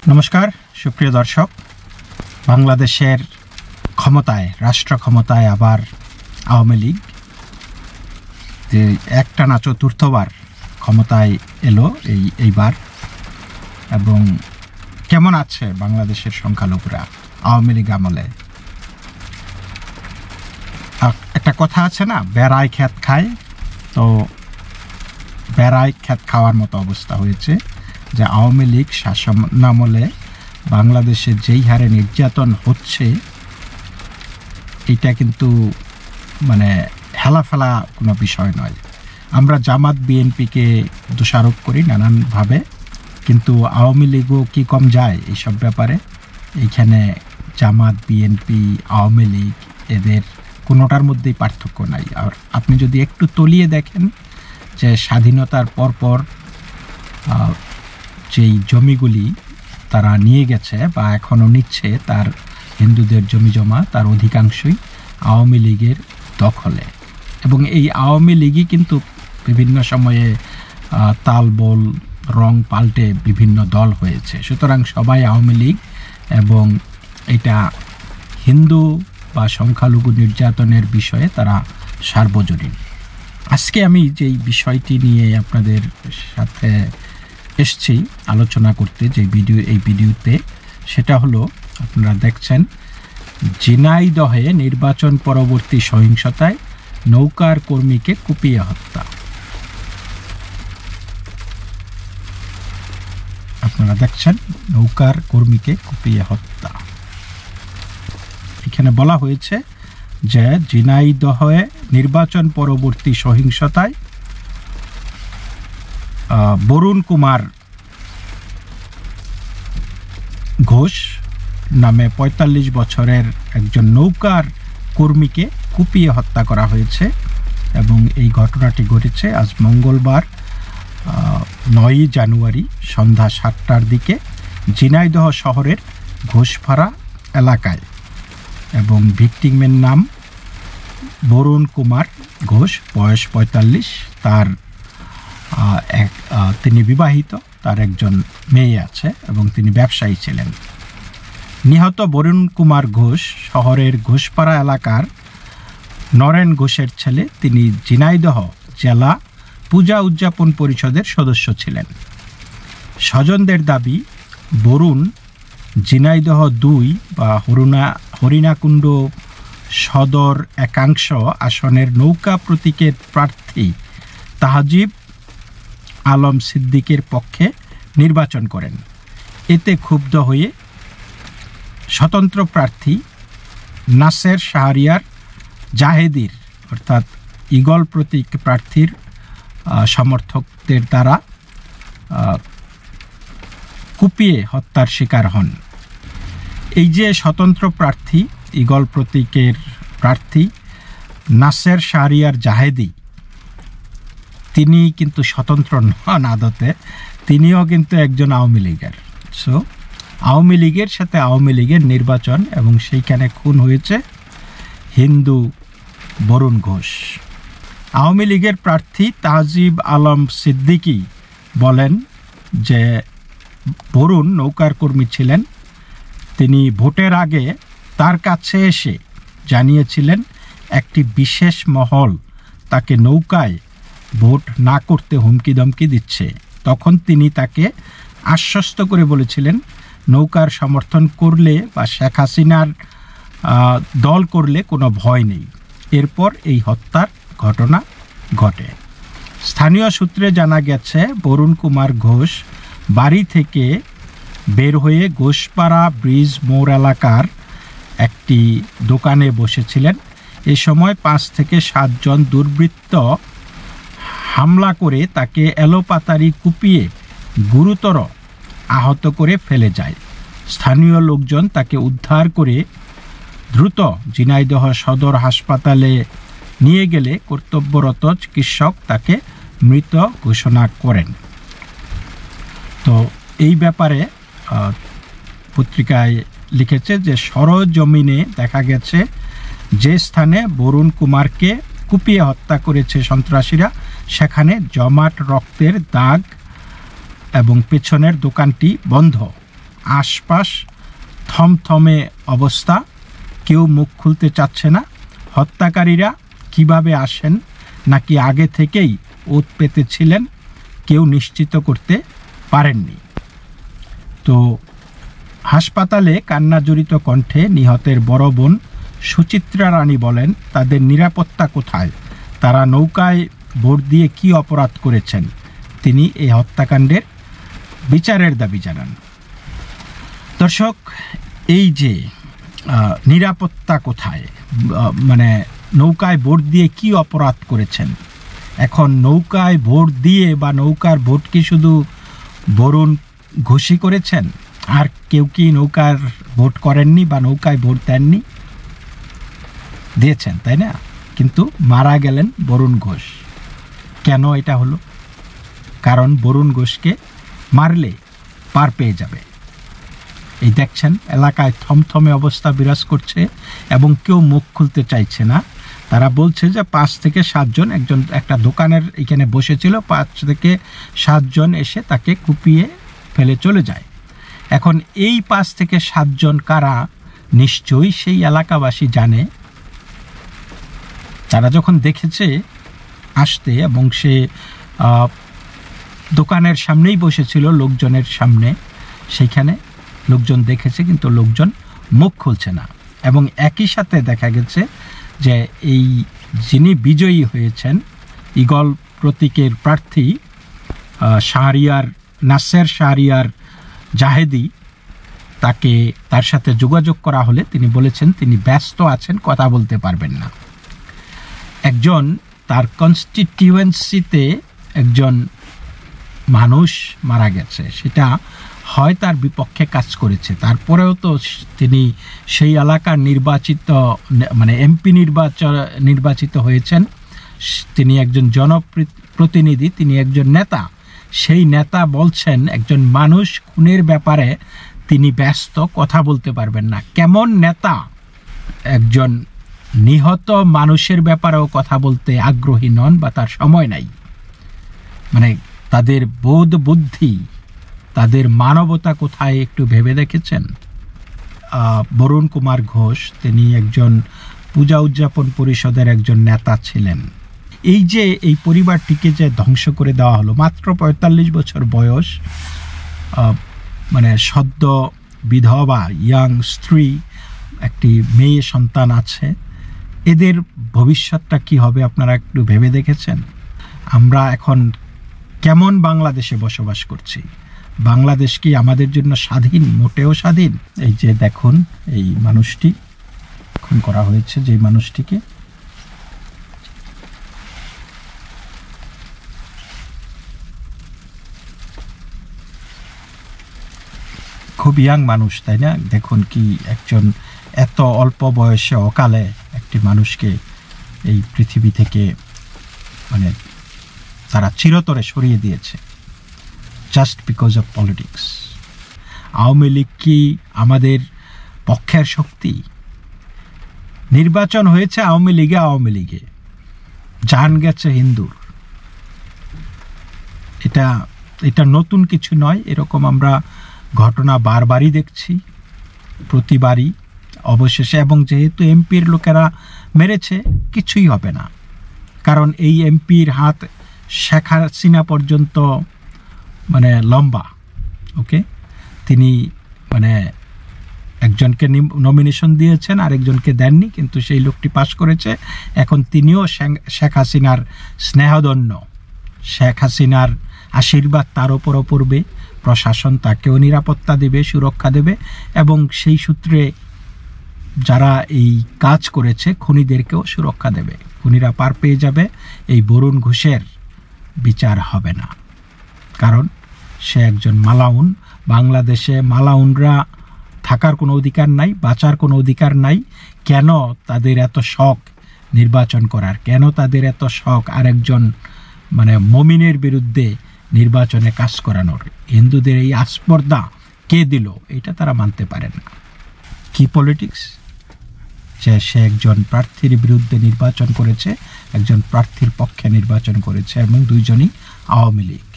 নমস্কার সুপ্রিয় দর্শক, বাংলাদেশের ক্ষমতায় রাষ্ট্র ক্ষমতায় আবার আওয়ামী লীগ যে একটানা চতুর্থবার ক্ষমতায় এলো এইবার, এবং কেমন আছে বাংলাদেশের সংখ্যালঘুরা আওয়ামী লীগ আমলে। একটা কথা আছে না, বেড়ায় খ্যাত খায়, তো বেড়ায় খ্যাত খাওয়ার মতো অবস্থা হয়েছে যে আওয়ামী লীগ শাসনামলে বাংলাদেশে যেই হারে নির্যাতন হচ্ছে, এটা কিন্তু মানে হেলাফেলা কোনো বিষয় নয়। আমরা জামাত বিএনপিকে দোষারোপ করি নানানভাবে, কিন্তু আওয়ামী লীগও কি কম যায় এইসব ব্যাপারে। এইখানে জামাত বিএনপি আওয়ামী লীগ এদের কোনোটার মধ্যেই পার্থক্য নাই। আর আপনি যদি একটু তলিয়ে দেখেন যে স্বাধীনতার পরপর যেই জমিগুলি তারা নিয়ে গেছে বা এখনও নিচ্ছে, তার হিন্দুদের জমি জমা তার অধিকাংশই আওয়ামী লীগের দখলে, এবং এই আওয়ামী লীগই কিন্তু বিভিন্ন সময়ে তালবল রং পাল্টে বিভিন্ন দল হয়েছে। সুতরাং সবাই আওয়ামী লীগ, এবং এটা হিন্দু বা সংখ্যালঘু নির্যাতনের বিষয়ে তারা সার্বজনীন। আজকে আমি যেই বিষয়টি নিয়ে আপনাদের সাথে এসছি আলোচনা করতে, যে এই ভিডিওতে, সেটা হলো, আপনারা দেখছেন ঝিনাইদহে নির্বাচন পরবর্তী সহিংসতায় নৌকার কর্মীকে কুপিয়ে হত্যা। আপনারা দেখছেন নৌকার কর্মীকে কুপিয়ে হত্যা। এখানে বলা হয়েছে যে ঝিনাইদহে নির্বাচন পরবর্তী সহিংসতায় বরুণ কুমার ঘোষ নামে ৪৫ বছরের একজন নৌকার কর্মীকে কুপিয়ে হত্যা করা হয়েছে, এবং এই ঘটনাটি ঘটেছে আজ মঙ্গলবার ৯ জানুয়ারি সন্ধ্যা ৭টার দিকে ঝিনাইদহ শহরের ঘোষপাড়া এলাকায়, এবং ভিকটিমের নাম বরুণ কুমার ঘোষ, বয়স ৪৫। তিনি বিবাহিত, তার একজন মেয়ে আছে, এবং তিনি ব্যবসায়ী ছিলেন। নিহত বরুণ কুমার ঘোষ শহরের ঘোষপাড়া এলাকার নরেন ঘোষের ছেলে। তিনি ঝিনাইদহ জেলা পূজা উদযাপন পরিষদের সদস্য ছিলেন। স্বজনদের দাবি, বরুণ ঝিনাইদহ ২ বা হরিণাকুণ্ড সদর একাংশ আসনের নৌকা প্রতীকের প্রার্থী তাহজিব আলম সিদ্দিকের পক্ষে নির্বাচন করেন। এতে ক্ষুব্ধ হয়ে স্বতন্ত্র প্রার্থী নাসের শাহরিয়ার জাহেদির, অর্থাৎ ঈগল প্রতীক প্রার্থীর সমর্থকদের দ্বারা কুপিয়ে হত্যার শিকার হন। এই যে স্বতন্ত্র প্রার্থী, ঈগল প্রতীকের প্রার্থী নাসের শাহরিয়ার জাহেদি, তিনি কিন্তু স্বতন্ত্র নন আদতে, তিনিও কিন্তু একজন আওয়ামী লীগের। সো আওয়ামী লীগের সাথে আওয়ামী লীগের নির্বাচন, এবং সেইখানে খুন হয়েছে হিন্দু বরুণ ঘোষ। আওয়ামী লীগের প্রার্থী তাহজিব আলম সিদ্দিকী বলেন যে বরুণ নৌকার কর্মী ছিলেন। তিনি ভোটের আগে তার কাছে এসে জানিয়েছিলেন একটি বিশেষ মহল তাকে নৌকায় ভোট না করতে হুমকি ধমকি দিচ্ছে। তখন তিনি তাকে আশ্বস্ত করে বলেছিলেন নৌকার সমর্থন করলে বা শেখ হাসিনার দল করলে কোনো ভয় নেই। এরপর এই হত্যার ঘটনা ঘটে। স্থানীয় সূত্রে জানা গেছে বরুণ কুমার ঘোষ বাড়ি থেকে বের হয়ে ঘোষপাড়া ব্রিজ মোড় এলাকার একটি দোকানে বসেছিলেন। এ সময় ৫ থেকে ৭ জন দুর্বৃত্ত হামলা করে তাকে এলোপাতাড়ি কুপিয়ে গুরুতর আহত করে ফেলে যায়। স্থানীয় লোকজন তাকে উদ্ধার করে দ্রুত ঝিনাইদহ সদর হাসপাতালে নিয়ে গেলে কর্তব্যরত চিকিৎসক তাকে মৃত ঘোষণা করেন। তো এই ব্যাপারে পত্রিকায় লিখেছে যে সরজমিনে দেখা গেছে যে স্থানে বরুণ কুমারকে কুপিয়ে হত্যা করেছে সন্ত্রাসীরা, সেখানে জমাট রক্তের দাগ, এবং পেছনের দোকানটি বন্ধ। আশপাশ থমথমে অবস্থা, কেউ মুখ খুলতে চাচ্ছে না। হত্যাকারীরা কিভাবে আসেন নাকি আগে থেকেই ওত পেতে ছিলেন কেউ নিশ্চিত করতে পারেননি। তো হাসপাতালে কান্নাজড়িত কণ্ঠে নিহতের বড় বোন সুচিত্রা রানী বলেন, তাদের নিরাপত্তা কোথায়? তারা নৌকায় ভোট দিয়ে কি অপরাধ করেছেন? তিনি এই হত্যাকাণ্ডের বিচারের দাবি জানান। দর্শক, এই যে নিরাপত্তা কোথায়, মানে নৌকায় ভোট দিয়ে কি অপরাধ করেছেন? এখন নৌকায় ভোট দিয়ে বা নৌকার ভোট কি শুধু বরুণ ঘোষই করেছেন? আর কেউ কি নৌকার ভোট করেননি বা নৌকায় ভোট দেননি? দিয়েছেন, তাই না? কিন্তু মারা গেলেন বরুণ ঘোষ। কেন এটা হলো? কারণ বরুণ ঘোষকে মারলে পার পেয়ে যাবে। এই দেখছেন এলাকায় থমথমে অবস্থা বিরাজ করছে এবং কেউ মুখ খুলতে চাইছে না। তারা বলছে যে 5 থেকে 7 জন, একজন একটা দোকানের এখানে বসেছিল, 5 থেকে 7 জন এসে তাকে কুপিয়ে ফেলে চলে যায়। এখন এই 5 থেকে 7 জন কারা, নিশ্চয়ই সেই এলাকাবাসী জানে। তারা যখন দেখেছে আসতে এবং সে দোকানের সামনেই বসেছিল লোকজনের সামনে, সেইখানে লোকজন দেখেছে কিন্তু লোকজন মুখ খুলছে না। এবং একই সাথে দেখা গেছে যে এই যিনি বিজয়ী হয়েছেন ঈগল প্রতীকের প্রার্থী নাসের শাহরিয়ার জাহেদি, তার সাথে যোগাযোগ করা হলে তিনি বলেছেন তিনি ব্যস্ত আছেন, কথা বলতে পারবেন না। একজন তার কনস্টিটিউয়েন্সিতে একজন মানুষ মারা গেছে, সেটা হয় তার বিপক্ষে কাজ করেছে, তারপরেও তো তিনি সেই এলাকার এমপি নির্বাচিত হয়েছেন। তিনি একজন জনপ্রতিনিধি, তিনি একজন নেতা। সেই নেতা বলছেন একজন মানুষ খুনের ব্যাপারে তিনি ব্যস্ত, কথা বলতে পারবেন না। কেমন নেতা? একজন নিহত মানুষের ব্যাপারেও কথা বলতে আগ্রহী নন বা তার সময় নাই। মানে তাদের বোধ বুদ্ধি, তাদের মানবতা কোথায় একটু ভেবে দেখেছেন? বরুণ কুমার ঘোষ তিনি একজন পূজা উদযাপন পরিষদের একজন নেতা ছিলেন। এই যে এই পরিবারটিকে যে ধ্বংস করে দেওয়া হলো, মাত্র 45 বছর বয়স, মানে সদ্য বিধবা ইয়াং স্ত্রী, একটি মেয়ে সন্তান আছে, এদের ভবিষ্যৎটা কি হবে আপনারা একটু ভেবে দেখেছেন? আমরা এখন কেমন বাংলাদেশে বসবাস করছি? বাংলাদেশ কি আমাদের জন্য স্বাধীন? মোটেও স্বাধীন। এই যে দেখুন, এই মানুষটি খুন করা হয়েছে, যে মানুষটিকে, খুব ইয়াং মানুষ, তাই না? দেখুন কি একজন এত অল্প বয়সে অকালে একটি মানুষকে এই পৃথিবী থেকে মানে তারা চিরতরে সরিয়ে দিয়েছে, just because of politics. Awami League কি আমাদের পক্ষের শক্তি? নির্বাচন হয়েছে আওয়ামী লীগে, জান গেছে হিন্দুর। এটা নতুন কিছু নয়, এরকম আমরা ঘটনা বারবারই দেখছি, প্রতিবারই অবশেষে। এবং যেহেতু এমপির লোকেরা মেরেছে, কিছুই হবে না, কারণ এই এমপির হাত শেখ হাসিনা পর্যন্ত মানে লম্বা। ওকে, তিনি মানে একজনকে নমিনেশন দিয়েছেন, আরেকজনকে দেননি, কিন্তু সেই লোকটি পাশ করেছে। এখন তিনিও শেখ হাসিনার স্নেহধন্য, শেখ হাসিনার আশীর্বাদ তার উপরও পড়বে। প্রশাসন তাকেও নিরাপত্তা দেবে, সুরক্ষা দেবে, এবং সেই সূত্রে যারা এই কাজ করেছে খুনিদেরকেও সুরক্ষা দেবে। খুনিরা পার পেয়ে যাবে। এই বরুণ ঘোষের বিচার হবে না, কারণ সে একজন মালাউন। বাংলাদেশে মালাউনরা থাকার কোনো অধিকার নাই, বাঁচার কোনো অধিকার নাই। কেন তাদের এত শখ নির্বাচন করার? কেন তাদের এত শখ আরেকজন মানে মমিনের বিরুদ্ধে নির্বাচনে কাজ করানোর? হিন্দুদের এই আস্পর্ধা কে দিল? এটা তারা মানতে পারে না। কি পলিটিক্স? যে সে একজন প্রার্থীর বিরুদ্ধে নির্বাচন করেছে, একজন প্রার্থীর পক্ষে নির্বাচন করেছে, এবং দুইজনই আওয়ামী লীগ।